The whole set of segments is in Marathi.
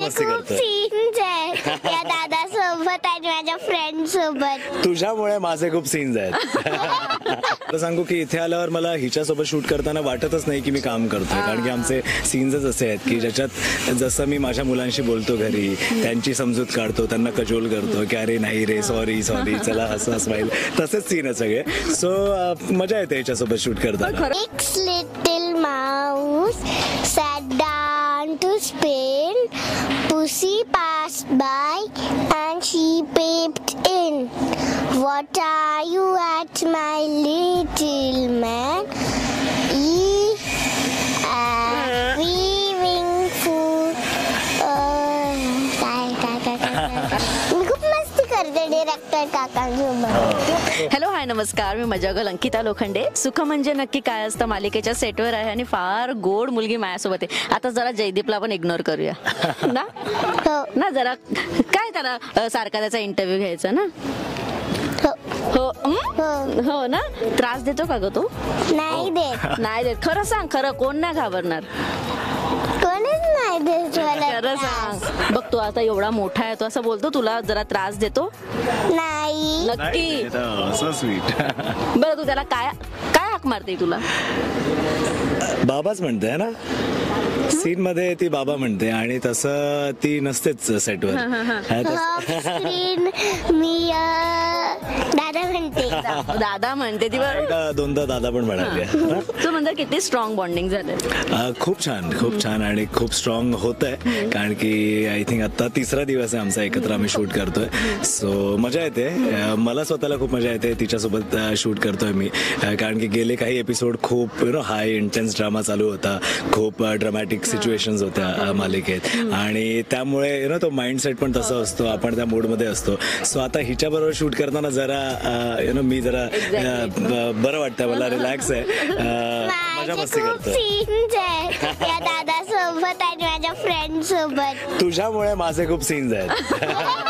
मस्ती खूप करतोय. सीन्स आहेत या दादा सोबत आणि माझ्या फ्रेंड सोबत. तुझ्यामुळे माझे खूप सीन्स आहेत. तर सांगू की इथे आल्यावर मला हिच्यासोबत शूट करताना वाटतच नाही की मी काम करतोय, कारण की आमचे सीन्सच असे आहेत की ज्याच्यात जसं मी माझ्या मुलांशी बोलतो घरी, त्यांची समजूत काढतो, त्यांना कजोल करतो की अरे नाही रे, सॉरी सॉरी, चला हसं स्माईल, तसेच सीन आहे सगळे. सो मजा येते हिच्यासोबत शूट करताना. Six little mouse sat down to spin. Pussy passed by and she peeped in. What are you at, my little man? Weaving food. मी खूप मस्ती करते डिरेक्टर काकांसोबत. हॅलो हाय नमस्कार, मी मजागल अंकिता लोखंडे. सुख म्हणजे नक्की काय असतं मालिकेच्या सेटवर आहे आणि फार गोड मुलगी माझ्यासोबत आहे. आता जरा जयदीपला पण इग्नोर करूया ना. हो ना जरा काय त्याला सारखा त्याचा इंटरव्ह्यू घ्यायचा ना. हो हो हो ना. त्रास देतो का ग तो? नाही देत. नाही देत. खरं सांग, खरं कोण नाही घाबरणार. कोणीच नाही देत मला खरं त्रास. सांग. बघ तू आता एवढा मोठा आहे, तो असं बोलतो तुला जरा त्रास देतो? नाही. नक्की. So sweet. बरं तू त्याला काय काय हाक मारते तुला? बाबाच म्हणते ना, सीन मध्ये ती बाबा म्हणते आणि तसं ती नसतेच सेटवर. ऑफ स्क्रीन मी दादा म्हणते. दादा म्हणते ती. बरं दोनदा दादा पण म्हणाले. तू म्हणजे किती स्ट्रॉंग बॉन्डिंग झालं. खूप छान आणि खूप स्ट्रॉंग होत आहे, कारण की आय थिंक आता तिसरा दिवस आहे आमचा एकत्र आम्ही शूट करतोय. सो मजा येते. मला स्वतःला खूप मजा येते तिच्यासोबत शूट करतोय मी, कारण की गेले काही एपिसोड खूप हाय इंटेन्स ड्रामा चालू होता, खूप ड्रामॅटिक सिच्युएशन्स होत्या मालिकेत, आणि त्यामुळे तो माइंडसेट पण तसा असतो, आपण त्या मूडमध्ये असतो. सो आता हिच्या बरोबर शूट करताना जरा मी जरा बरं वाटतं, मला रिलॅक्स आहे, मजा मस्ती खूप करतो. सीन्स आहेत या दादा सोबत आणि माझ्या फ्रेंड सोबत. तुझ्यामुळे माझे खूप सीन्स आहेत.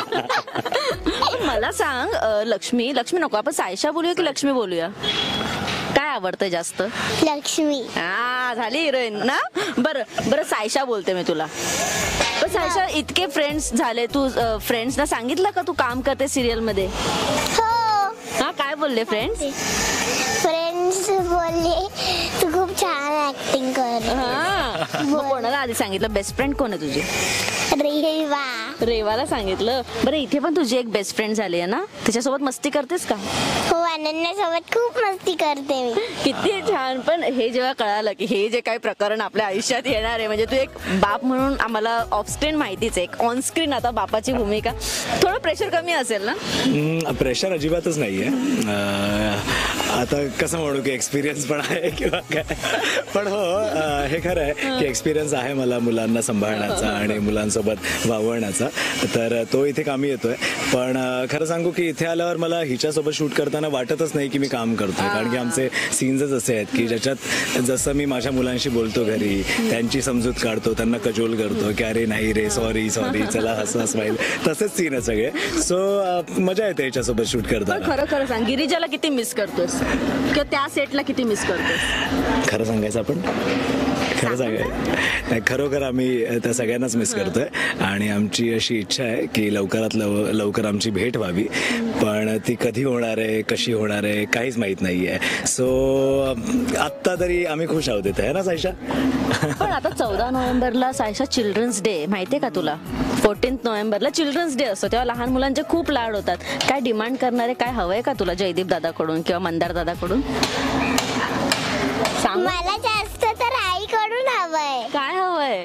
मला सांग लक्ष्मी नको आपण सायशा बोलूया की लक्ष्मी बोलूया? काय आवडतं जास्त? लक्ष्मी. हा झाली हिरोईन ना. बरं सायशा बोलते मी तुला. पण सायशा इतके फ्रेंड्स झाले, तू फ्रेंड्सना सांगितलं का तू काम करते सिरियल मध्ये? हो. हा काय बोलले फ्रेंड्स? फ्रेंड्स बोलले तू खूप छान ऍक्टिंग कर. हा मग कोणाला आधी सांगितलं? बेस्ट फ्रेंड कोण आहे तुझी? रेवा. रेवाला सांगितलं. बरं इथे पण तुझी एक बेस्ट फ्रेंड झाली आहे ना, तिच्यासोबत मस्ती करतेस का? हो अनन्यासोबत खूप मस्ती करते मी. किती छान. पण हे जेव्हा कळालं की हे जे काही प्रकरण आपल्या आयुष्यात येणार आहे, म्हणजे तू एक बाप म्हणून आम्हाला ऑफस्क्रीन माहितीच आहे, ऑन स्क्रीन आता बापाची भूमिका, थोडं प्रेशर कमी असेल ना? प्रेशर अजिबातच नाहीये. आता कसं म्हणू की एक्सपिरियन्स पण आहे किंवा काय, पण हो हे खरं आहे की एक्सपिरियन्स आहे मला मुलांना सांभाळण्याचा आणि मुलांसोबत वावरण्याचा, तर तो इथे कामी येतोय. पण खरं सांगू की इथे आल्यावर मला हिच्यासोबत शूट करताना वाटतच नाही की मी काम करतोय, कारण की आमचे सीन्सच असे आहेत की ज्याच्यात जसं मी माझ्या मुलांशी बोलतो घरी, त्यांची समजूत काढतो, त्यांना कजोल करतो की अरे नाही रे, सॉरी सॉरी, चला हसं स्माईल, तसेच सीन आहे सगळे. सो मजा येते हिच्यासोबत शूट करताना. खरं सांग, गिरिजाला किती मिस करतोस किंवा त्या सेटला किती मिस करतोस? खरं सांगायचं आपण, खरं सांगायचं नाही, खरोखर आम्ही त्या सगळ्यांनाच मिस करतोय आणि आमची अशी इच्छा आहे की लवकरात लवकर आमची भेट व्हावी, पण ती कधी होणार आहे, कशी होणार आहे, काहीच माहीत नाही आहे. सो आत्ता तरी आम्ही खुश आहोत इथे, आहे ना सायशा? पण आता 14 नोव्हेंबरला सायशा चिल्ड्रन्स डे माहितीये का तुला? 14 नोव्हेंबरला चिल्ड्रन्स डे असतो, तेव्हा लहान मुलांचे खूप लाड होतात. काय डिमांड करणारे काय हवंय का तुला जयदीप दादाकडून किंवा मंदार दादाकडून? सांग. मला जास्त तर आईकडून हवंय. काय हवंय?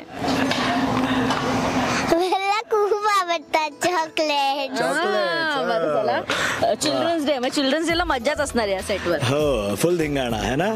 मला खूप आवडतात चॉकलेट. चिल्ड्रन्स डे, म्हणजे चिल्ड्रन्स डे ला मज्जाच असणार आहे या सेटवर. हो, फुल धिंगाणा आहे ना,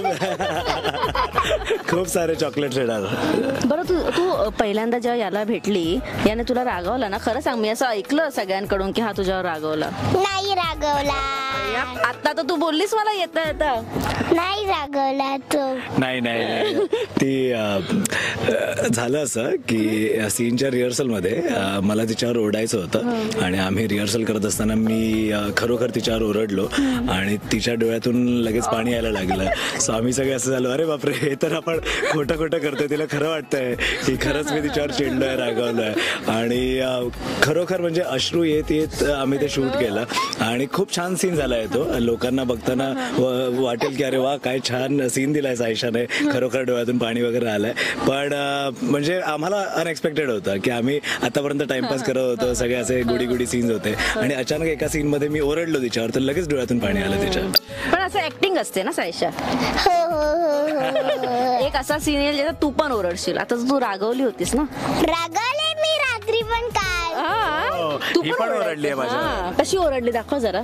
खूप सारे चॉकलेट येणार. बरं तू पहिल्यांदा जेव्हा याला भेटली, याने तुला रागवला ना? खरं सांग, मी असं ऐकलं सगळ्यांकडून की हा तुझ्यावर रागवला. नाही रागवला. आता तर तू बोललीस मला येता नाही रागवला तो. नाही ती झालं असं की सीनच्या रिहर्सल मध्ये मला तिच्यावर ओरडायचं होतं आणि आम्ही रिहर्सल करत असताना मी खरोखर तिच्यावर ओरडलो आणि तिच्या डोळ्यातून लगेच पाणी यायला लागलं. सो आम्ही सगळे असं झालो, अरे बापरे, हे तर आपण खोटं खोटं करतोय, तिला खरं वाटतंय की खरंच मी तिच्यावर चिडलोय, रागावलोय. आणि खरोखर म्हणजे अश्रू येत येत आम्ही ते शूट केलं आणि खूप छान सीन झालाय तो. लोकांना बघताना वाटेल की अरे वा, काय छान सीन दिलाय सायशाने, खरोखर डोळ्यातून पाणी वगैरे आलंय. पण म्हणजे आम्हाला अनएक्सपेक्टेड होतं की आम्ही आतापर्यंत टाइमपास करत होतो, सगळे असे गुडी गुडी सीन्स होते आणि अचानक एका सीन मध्ये मी ओरडलो तिच्यावर, तर लगेच डोळ्यातून पाणी आलं तिच्या. पण असं ऍक्टिंग असते ना सायशा, हो हो हो हो. एक असा सीन येईल ज्याच्यात तू पण ओरडशील. आता तू रागवली होतीस ना, रागावले मी रात्री पण काल. हा, तू ही पण ओरडली आहे माझ्यावर. हा, कशी ओरडली दाखव जरा.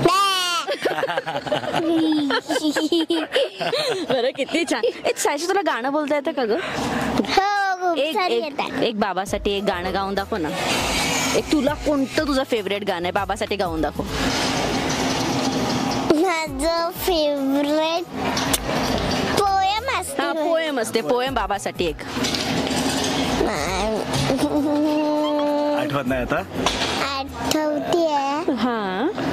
बरं, किती छान. एक सायशा, तुला गाणं बोलता येतं का ग? हो, खूप सारी एक येतात. एक बाबासाठी एक गाणं गाऊन दाखव ना. एक तुला कोणतं तुझं फेवरेट गाणं आहे, बाबासाठी गाऊन दाखव. माझं फेवरेट पोयम असते. हा, पोएम असते, पोएम बाबासाठी एक. आठवत नाही आता. आठवते. हा,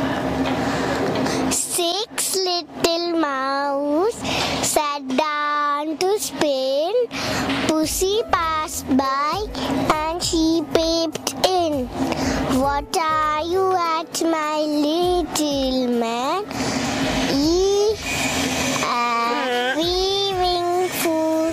6 little mouse sat down to spin. Pussy passed by and she peeped in. What are you at, my little man? Weaving food.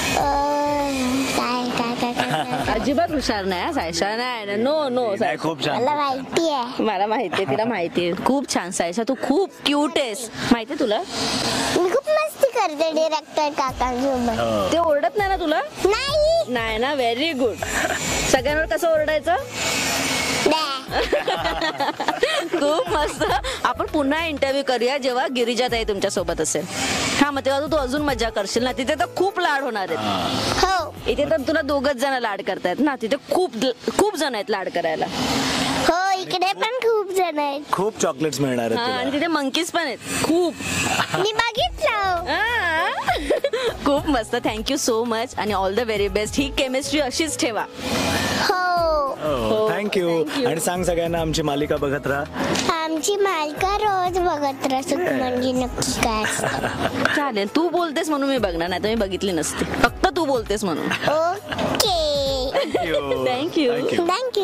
अजिबात हुशार नाही हा सायशा. नाही, नो नो नाही, खूप छान. मला माहिती आहे. मला माहितीये, तिला माहितीये. खूप छान सायशा, तू खूप क्यूट आहेस. माहितीये तुला? मी खूप मस्ती करते डिरेक्टर काकांसोबत. ते ओरडत नाही ना तुला? नाही. नाही ना, व्हेरी गुड. सगळ्यांवर कसं ओरडायचं? खूप मस्त. आपण पुन्हा इंटरव्ह्यू करूया जेव्हा गिरिजाताई तुमच्या सोबत असेल. हा, मग तेव्हा तू अजून मजा करशील ना. तिथे तर खूप लाड होणार आहेत. हो इथे तर तुला दोघच जण लाड करतायत ना, तिथे खूप जण आहेत लाड करायला. हो, इकडे पण खूप जण आहेत. खूप चॉकलेट्स मिळणार हा, आहेत आणि तुला. तिथे मंकीज पण आहेत खूप. मी बघितलं. हा. खूप मस्त. थँक्यू सो मच आणि ऑल द व्हेरी बेस्ट. ही केमिस्ट्री अशीच ठेवा. हो, थँक्यू. आणि सांग सगळ्यांना आमची मालिका बघत राहा. आमची मालिका रोज बघत राहतो म्हणजे नक्की काय असतं. चालेल, तू बोलतेस म्हणून मी बघणार, नाही तर मी बघितली नसते. फक्त तू बोलतेस म्हणून. ओके. थँक्यू. थँक्यू. थँक्यू.